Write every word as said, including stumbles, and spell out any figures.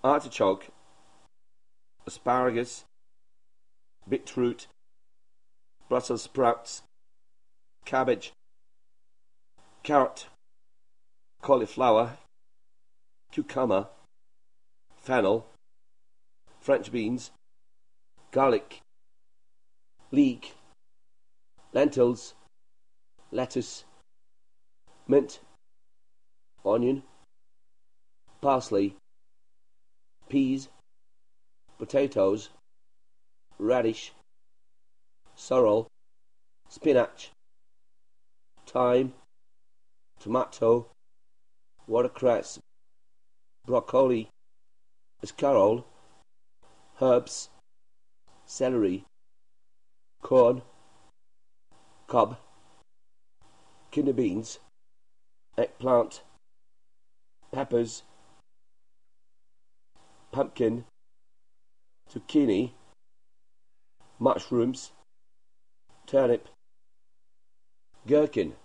artichoke, asparagus, beetroot, brussels sprouts, cabbage, carrot, cauliflower, cucumber, fennel, French beans, garlic, leek, lentils, lettuce, mint, onion, parsley, peas, potatoes, radish, sorrel, spinach, thyme, tomato, watercress, broccoli, escarole, herbs, celery, corn, cob, kidney beans, eggplant, peppers, pumpkin, zucchini, mushrooms, turnip, gherkin,